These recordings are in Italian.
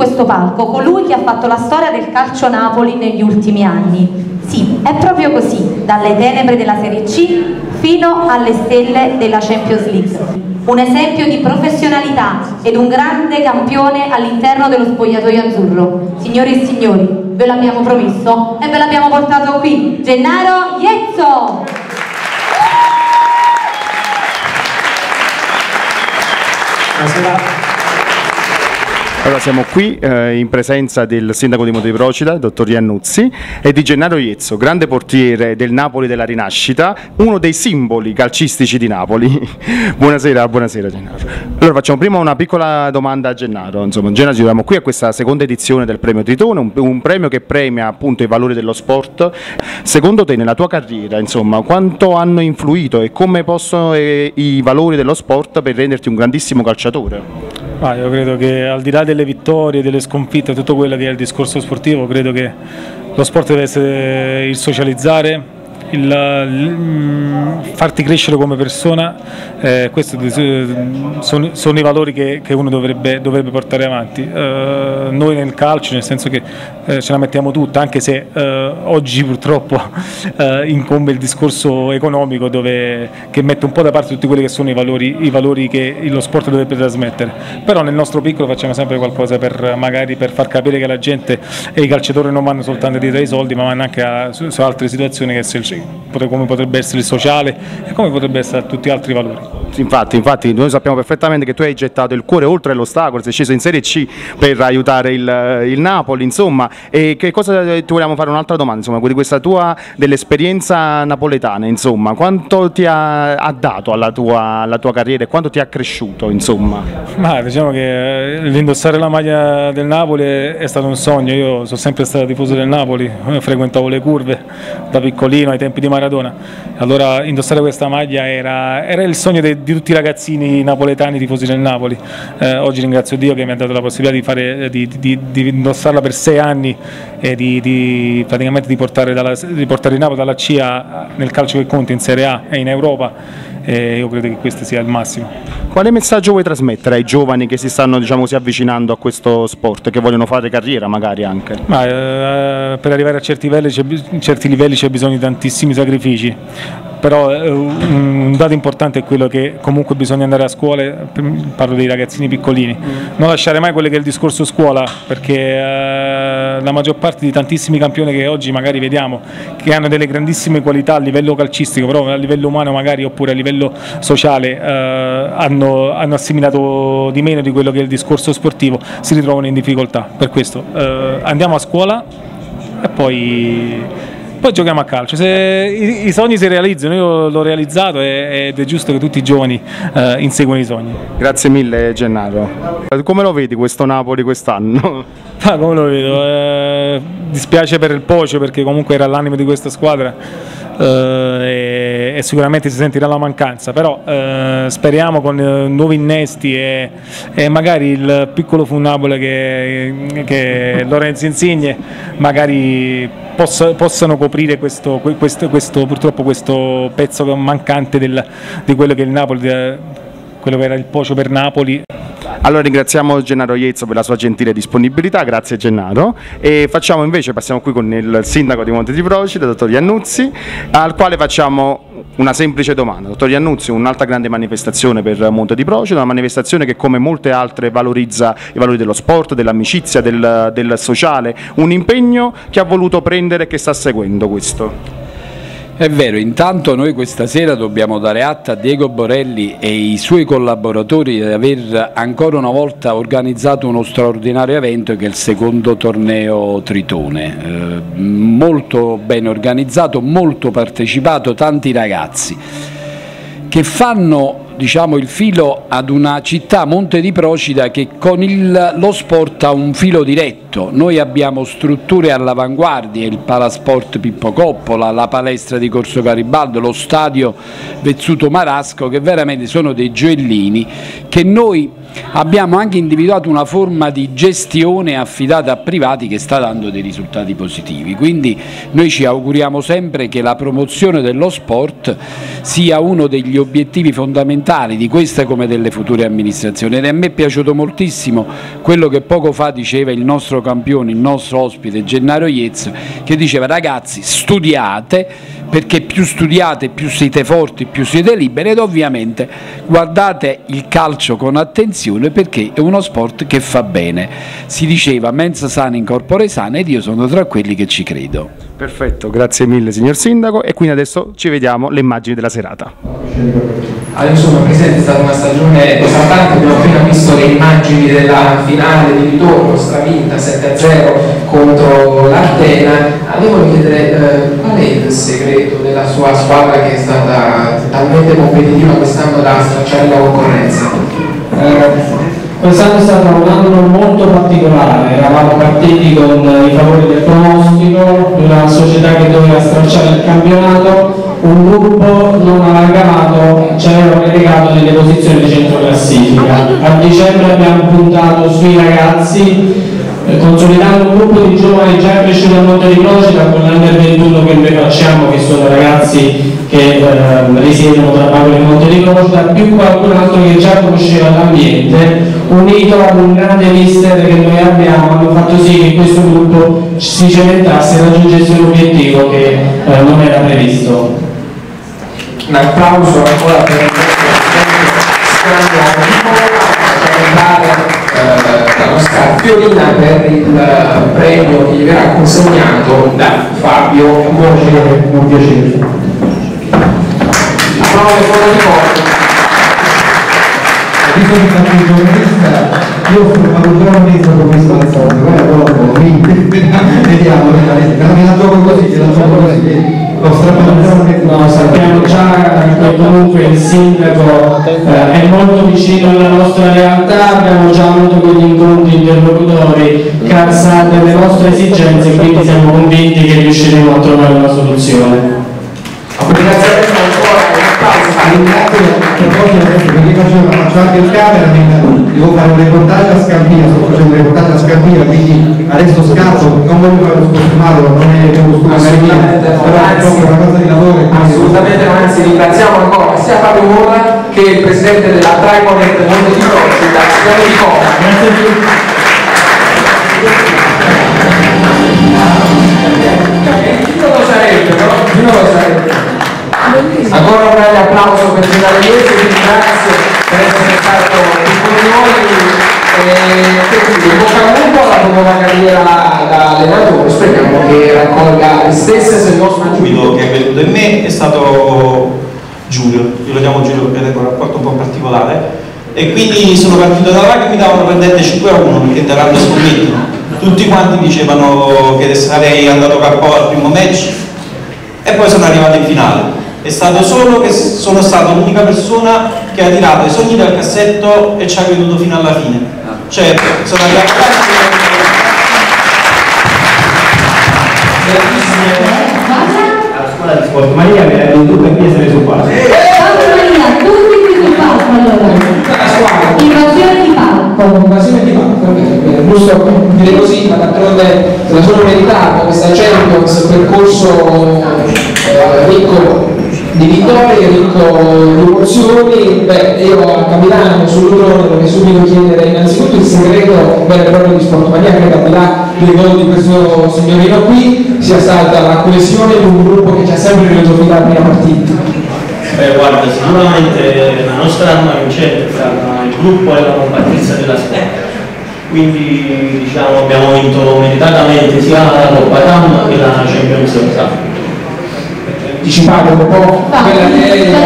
questo palco colui che ha fatto la storia del calcio Napoli negli ultimi anni. Sì, è proprio così, dalle tenebre della Serie C fino alle stelle della Champions League. Un esempio di professionalità ed un grande campione all'interno dello spogliatoio azzurro. Signori e signori, ve l'abbiamo promesso e ve l'abbiamo portato qui, Gennaro Iezzo! Buonasera. Allora siamo qui in presenza del sindaco di Monte di Procida, il dottor Iannuzzi, e di Gennaro Iezzo, grande portiere del Napoli della Rinascita, uno dei simboli calcistici di Napoli. Buonasera, buonasera Gennaro. Allora facciamo prima una piccola domanda a Gennaro. Insomma, Gennaro, ci troviamo qui a questa seconda edizione del premio Tritone, un premio che premia appunto i valori dello sport. Secondo te, nella tua carriera, insomma, quanto hanno influito e come possono i valori dello sport per renderti un grandissimo calciatore? Io credo che al di là delle vittorie, delle sconfitte, tutto quello che è il discorso sportivo, credo che lo sport deve essere il socializzare, il farti crescere come persona, questi sono i valori che uno dovrebbe portare avanti. Noi nel calcio, nel senso che ce la mettiamo tutta, anche se oggi purtroppo incombe il discorso economico che mette un po' da parte tutti quelli che sono i valori che lo sport dovrebbe trasmettere, però nel nostro piccolo facciamo sempre qualcosa magari per far capire che la gente e i calciatori non vanno soltanto dietro ai soldi, ma vanno anche su altre situazioni, come potrebbe essere il sociale e come potrebbe essere tutti gli altri valori. Infatti noi sappiamo perfettamente che tu hai gettato il cuore oltre l'ostacolo, sei sceso in Serie C per aiutare il Napoli, insomma, e che cosa ti vogliamo fare un'altra domanda, insomma, di questa tua dell'esperienza napoletana, insomma, quanto ti ha dato alla tua carriera e quanto ti ha cresciuto, insomma? Diciamo che l'indossare la maglia del Napoli è stato un sogno. Io sono sempre stato tifoso del Napoli, frequentavo le curve da piccolino ai tempi di Maradona, allora indossare questa maglia era il sogno di tutti i ragazzini napoletani tifosi del Napoli. Oggi ringrazio Dio che mi ha dato la possibilità di indossarla per 6 anni e praticamente di portare il Napoli dalla C nel calcio che conta in Serie A e in Europa. Io credo che questo sia il massimo. Quale messaggio vuoi trasmettere ai giovani che si stanno, diciamo così, avvicinando a questo sport, che vogliono fare carriera magari anche? Per arrivare a certi livelli c'è bisogno di tantissimi sacrifici, però un dato importante è quello che comunque bisogna andare a scuola, parlo dei ragazzini piccolini, non lasciare mai quello che è il discorso scuola, perché la maggior parte di tantissimi campioni che oggi magari vediamo, che hanno delle grandissime qualità a livello calcistico, però a livello umano magari oppure a livello sociale hanno assimilato di meno di quello che è il discorso sportivo, si ritrovano in difficoltà. Per questo andiamo a scuola e poi giochiamo a calcio. Se i sogni si realizzano, io l'ho realizzato ed è giusto che tutti i giovani inseguano i sogni. Grazie mille Gennaro. Come lo vedi questo Napoli quest'anno? Come lo vedo? Dispiace per il Pocio, perché comunque era l'animo di questa squadra e sicuramente si sentirà la mancanza, però speriamo con nuovi innesti e magari il piccolo Funnapoli che Lorenzo Insigne magari possano coprire purtroppo questo pezzo mancante di quello che è il Napoli, quello che era il Pocio per Napoli. Allora ringraziamo Gennaro Iezzo per la sua gentile disponibilità, grazie Gennaro, e passiamo qui con il sindaco di Monte di Procida, dottor Iannuzzi, al quale facciamo una semplice domanda. Dottor Iannuzzi, un'altra grande manifestazione per Monte di Procida, una manifestazione che come molte altre valorizza i valori dello sport, dell'amicizia, del sociale, un impegno che ha voluto prendere e che sta seguendo questo. È vero, intanto noi questa sera dobbiamo dare atto a Diego Borelli e ai suoi collaboratori di aver ancora una volta organizzato uno straordinario evento che è il secondo torneo Tritone, molto ben organizzato, molto partecipato, tanti ragazzi che fanno, diciamo, il filo ad una città, Monte di Procida, che con lo sport ha un filo diretto. Noi abbiamo strutture all'avanguardia, il Palasport Pippo Coppola, la palestra di Corso Garibaldo, lo stadio Vezzuto Marasco, che veramente sono dei gioiellini che noi abbiamo anche individuato una forma di gestione affidata a privati che sta dando dei risultati positivi, quindi noi ci auguriamo sempre che la promozione dello sport sia uno degli obiettivi fondamentali di queste come delle future amministrazioni, ed a me è piaciuto moltissimo quello che poco fa diceva il nostro campione, il nostro ospite Gennaro Iezzo, che diceva: ragazzi, studiate, perché più studiate più siete forti, più siete liberi, ed ovviamente guardate il calcio con attenzione perché è uno sport che fa bene. Si diceva mens sana in corpore sano, ed io sono tra quelli che ci credo. Perfetto, grazie mille signor Sindaco, e quindi adesso ci vediamo le immagini della serata. Allora, insomma, Presidente, è stata una stagione esaltante, abbiamo appena visto le immagini della finale di ritorno stravinta 7-0 contro l'Artena. Volevo chiedere qual è il segreto della sua squadra che è stata talmente competitiva quest'anno da stracciare la concorrenza? Quest'anno è stato un anno molto particolare, eravamo partiti con i favori del pronostico, una società che doveva stracciare il campionato, un gruppo non amalgamato ci aveva relegato nelle posizioni di centro classifica. A dicembre abbiamo puntato sui ragazzi, consolidando un gruppo di giovani già cresciuti a Monte di Procida con l'Under 21 che noi facciamo, che sono ragazzi che risiedono tra Napoli e Monte di Procida, più qualcun altro che già conosceva l'ambiente, unito ad un grande mister che noi abbiamo, hanno fatto sì che questo gruppo si cementasse e raggiungesse un obiettivo che non era previsto. Un applauso ancora per il nostro Fiorina per il premio che gli verrà consegnato da Fabio Mosè. Un piacere. Applauso fuori di corpo. Visto che faccio il giornalista, io ho formato un giornalista con questo alzone, poi dopo vediamo, me la gioco così, che la gioco così. No, sappiamo già che comunque il sindaco è molto vicino alla nostra realtà, abbiamo già avuto con gli incontri interlocutori calzate le nostre esigenze e quindi siamo convinti che riusciremo a trovare una soluzione. Ringrazio a proposito perché faccio anche il cameraman, devo fare un reportaggio a Scampia, sto facendo un reportaggio a Scampia, quindi adesso scappo, non voglio fare uno scostumato, non è che uno assolutamente no, è una cosa di lavoro. Assolutamente no, anzi ringraziamo ancora sia Fabio Morra che il presidente della Triconet Monte di Procida, Gianni Di Cora. Grazie a tutti. Chi non lo sarebbe, no? Chi non lo sarebbe. Ancora un grande applauso per Gennaro Iezzo, quindi grazie per essere stato con noi e bocca al lupo alla nuova carriera da allenatore, speriamo che raccolga le stesse se il nostro subito che è venuto in me è stato Giulio, io lo chiamo Giulio perché tengo un rapporto un po' particolare, e quindi sono partito da là che mi davano prendente 5-1 perché te l'hanno scommettono, tutti quanti dicevano che sarei andato KO al primo match e poi sono arrivato in finale. È stato solo che sono stato l'unica persona che ha tirato i sogni dal cassetto e ci ha creduto fino alla fine. Cioè, sono arrivato alla scuola di sport Maria mi era venuto qui essere sul palco. Maria, tutti qui sul palco allora. Invasione di palco. Invasione di palco, giusto dire così, ma d'altronde se la sono meritato questa Champions, percorso ricco di vittorie, ricco di emozioni. Io camminando sull'Udrone vorrei subito chiedere innanzitutto il segreto vero e proprio di Sportmania, credo al di là dei gol di questo signorino qui sia stata la coesione di un gruppo che ci ha sempre reso fino alla prima partita. Guarda, sicuramente la nostra arma vincente sarà il gruppo e la compattezza della squadra, quindi diciamo abbiamo vinto meritatamente sia la Coppa TAM che la Champions League. Anticipate un po' quella che è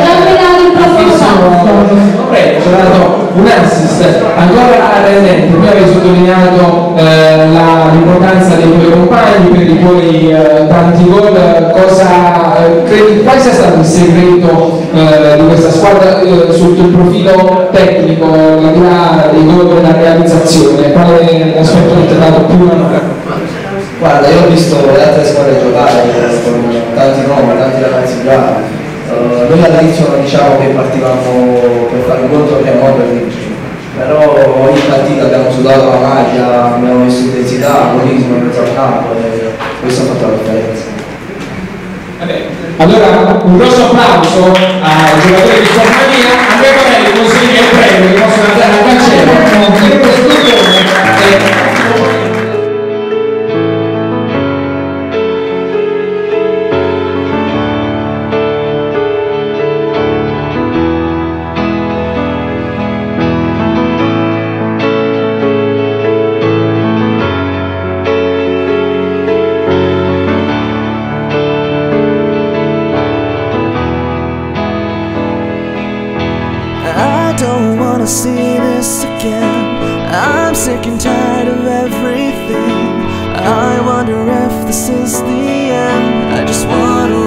prego, ci ha dato un assist ancora rendente. Poi avevi sottolineato l'importanza dei tuoi compagni per i tuoi tanti gol. Quale sia stato il segreto di questa squadra sotto il profilo tecnico, al di là dei gol e della realizzazione? Quale aspetto che ti ha dato più? Guarda, io ho visto le altre squadre giocare con tanti nomi, tanti ragazzi bravi. Noi all'inizio diciamo che partivamo per fare un gol, torniamo per vincere. però ogni partita abbiamo sudato la maglia, abbiamo messo intensità, agonismo in mezzo al campo e questo ha fatto la differenza. Allora un grosso applauso ai giocatori di Formania, Andrea Borelli consegna il premio che possono andare al cancello. See this again. I'm sick and tired of everything. I wonder if this is the end. I just wanna